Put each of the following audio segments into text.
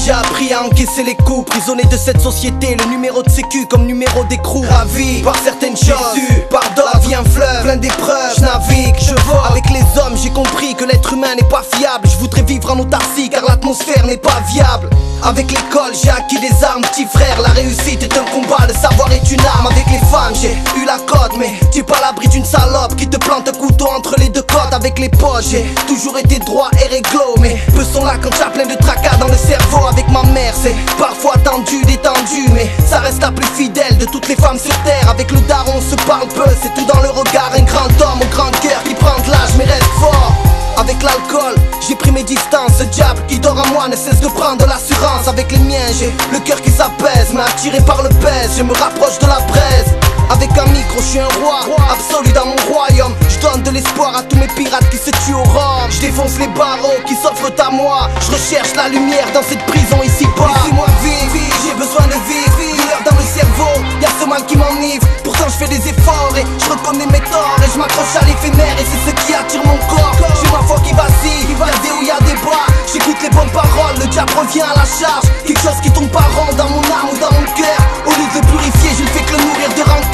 J'ai appris à encaisser les coups, prisonnier de cette société, le numéro de sécu comme numéro d'écrou. Ravi par certaines choses, pardon, la vie un fleuve, plein d'épreuves. Je navigue, je vole avec les hommes, j'ai compris que l'être humain n'est pas fiable. Je voudrais vivre en autarcie car l'atmosphère n'est pas viable. Avec l'école j'ai acquis des armes, petit frère. La réussite est un combat, le savoir est une arme. Avec les femmes j'ai eu la cote, mais tu es pas à l'abri d'une salope qui te plante un couteau entre les deux côtes. Avec les poches j'ai toujours été droit et réglo, mais peu sont là quand t'as plein de tracas dans le cerveau. Avec ma mère c'est parfois tendu, détendu, mais ça reste la plus fidèle de toutes les femmes sur terre. Avec le daron on se parle peu, c'est tout dans le regard. Un grand homme au grand cœur qui prend de l'âge mais reste fort. Avec l'alcool, j'ai pris mes distances. Ce diable qui dort en moi ne cesse de prendre de l'assurance. Avec les miens, j'ai le cœur qui s'apaise, mais attiré par le pèse, je me rapproche de la braise. Avec un micro, je suis un roi absolu dans mon royaume. Je donne de l'espoir à tous mes pirates qui se tuent au rhum. Je défonce les barreaux qui s'offrent à moi. Je recherche la lumière dans cette prison ici-bas. Laissez-moi vivre, j'ai besoin de vivre. Douleur dans le cerveau, y'a ce mal qui m'enivre. Pourtant je fais des efforts et je reconnais mes torts. Et je m'accroche à l'éphémère et c'est ce qui attire mon corps. J'ai ma foi qui vacille, y'a des hauts, y'a des bas. J'écoute les bonnes paroles, le diable revient à la charge. Quelque chose qui tombe par rond dans mon âme ou dans mon cœur. Au lieu de le purifier, je ne fais que le nourrir de rancœur.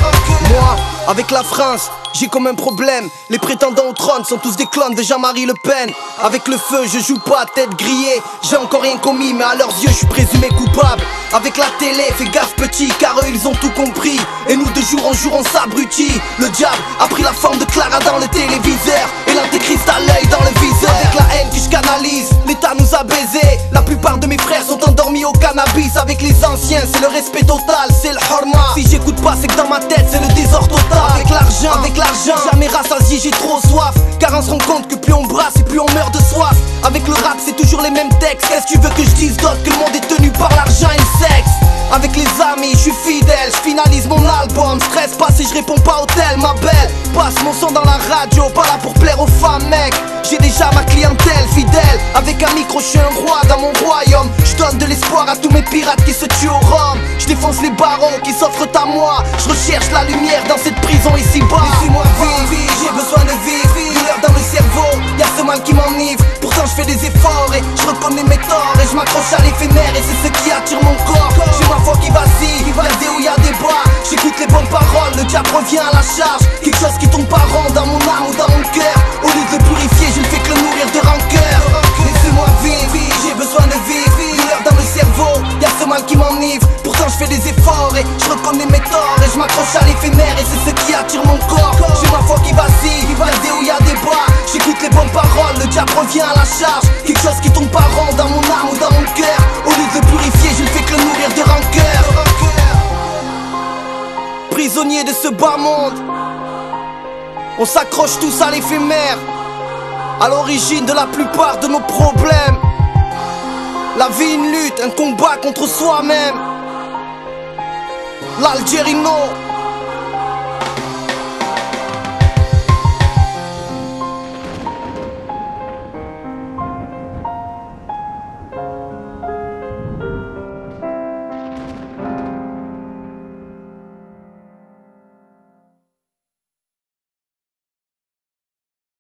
Moi, avec la France, j'ai comme un problème. Les prétendants au trône sont tous des clones de Jean-Marie Le Pen. Avec le feu, je joue pas tête grillée. J'ai encore rien commis, mais à leurs yeux, je suis présumé coupable. Avec la télé, fais gaffe petit, car eux, ils ont tout compris. Et nous, de jour en jour, on s'abrutit. Le diable a pris la forme de Clara dans le téléviseur. Et l'antéchrist a l'œil dans le viseur. Avec la haine que je canalise, l'État nous a baisés. La plupart de mes frères sont endormis au cannabis. Avec les anciens, c'est le respect total, c'est le horma. Si j'écoute pas, c'est que dans ma tête, c'est le désordre total. Avec l'argent, jamais rassasié, j'ai trop soif. Car on se rend compte que plus on brasse et plus on meurt de soif. Avec le rap, c'est toujours les mêmes textes. Qu'est-ce que tu veux que je dise d'autre que le monde est tenu par l'argent et le sexe? Avec les amis, je suis fidèle, je finalise mon album. Stress pas si je réponds pas au tel, ma belle. Passe mon son dans la radio, pas là pour plaire aux femmes, mec. J'ai déjà ma clientèle fidèle. Avec un micro, je suis un roi dans mon royaume. Je donne de l'espoir à tous mes pirates qui se tuent au rhum. Je défonce les barreaux qui s'offrent à moi. Je recherche la lumière dans cette prison ici-bas. Laissez-moi vivre, j'ai besoin de vivre. Douleur dans le cerveau, y'a ce mal qui m'enivre. Pourtant je fais des efforts et je reconnais mes torts. Et je m'accroche à l'éphémère et c'est ce qui attire mon corps. J'ai ma foi qui vacille, y'a des hauts, y'a des bas. J'écoute les bonnes paroles, le diable revient à la charge. Quelque chose qui tombe par rond dans mon âme ou dans mon cœur. Au lieu de le purifier, je ne fais que le nourrir de rancœur. Laissez-moi vivre, j'ai besoin de vivre. Douleur dans le cerveau, y'a ce mal qui m'enivre. Pourtant je fais des efforts et je reconnais mes torts. Et je m'accroche à l'éphémère et c'est ce qui attire mon corps. J'ai ma foi qui vacille, y'a des hauts, y'a des bas. J'écoute les bonnes paroles, le diable revient à la charge. Quelque chose qui tombe par rond dans mon âme ou dans mon cœur. Au lieu de le purifier, je ne fais que le nourrir de rancœur. Prisonniers de ce bas monde, on s'accroche tous à l'éphémère, à l'origine de la plupart de nos problèmes. La vie une lutte, un combat contre soi-même. L'Algérino.